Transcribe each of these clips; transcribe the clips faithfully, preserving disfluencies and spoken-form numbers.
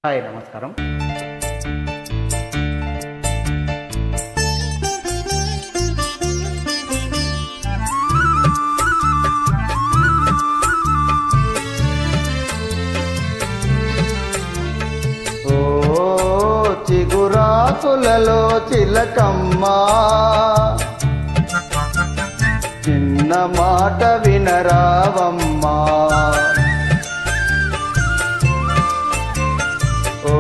Hi నమస్కారం. ఓ చిగురాకులలో చిలకమ్మ చిన్న మాట వినరావమ్మా. ఓ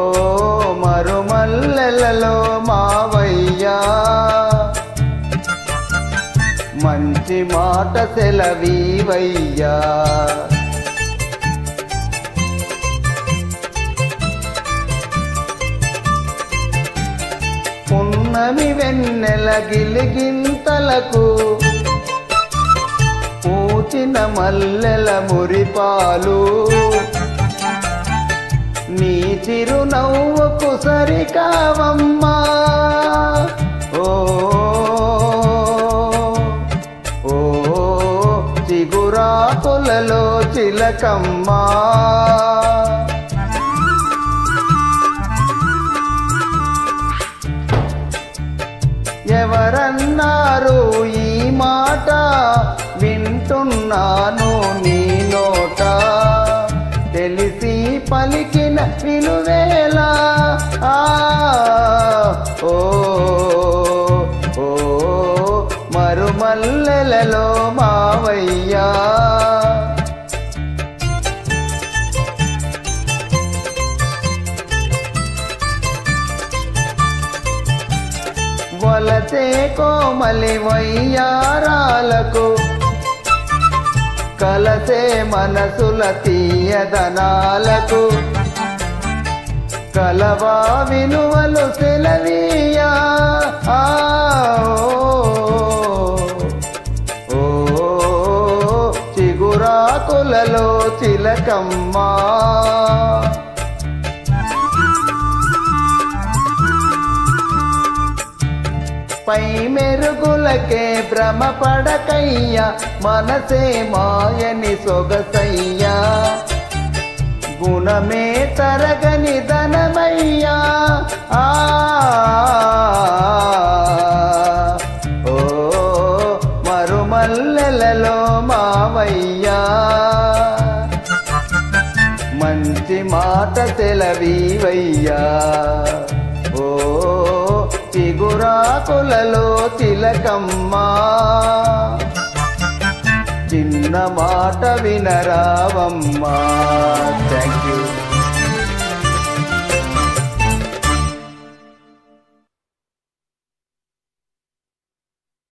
మరుమల్లెలలో మావయ్యా మంచి మాట సెలవీవయ్యా. పున్నమి వెన్నెల గిలిగింతలకు పూచిన మల్లెల మురిపాలు నీ చిరునవ్వుకు సరికావమ్మా. ఓ ఓ చిగురాకులలో చిలకమ్మా. ఎవరన్నారు ఈ మాట వింటున్నాను నీ నోట, తెలిసి పలికిన విలువేలా. ఆ ఓ ఓ మరుమల్లెలలో మావయ్యా వలసే కోమలి వయ్యారాలకు కలసే మనసుల తీయదనాలకు కలవా విలువలు సెలవీయా. ఓ చిగురాకులలో చిలకమ్మా. పై మెరుగులకే భ్రమ పడకయ్యా, మనసే మాయని సొగసయ్యా, గుణమే తరగని ధనమయ్యా. ఆ ఓ మరుమల్లెలలో మావయ్యా మంచి మాట సెలవీవయ్యా. ఓ చిగురాకులలో చిలకమ్మా చిన్న మాట వినరావమ్మా.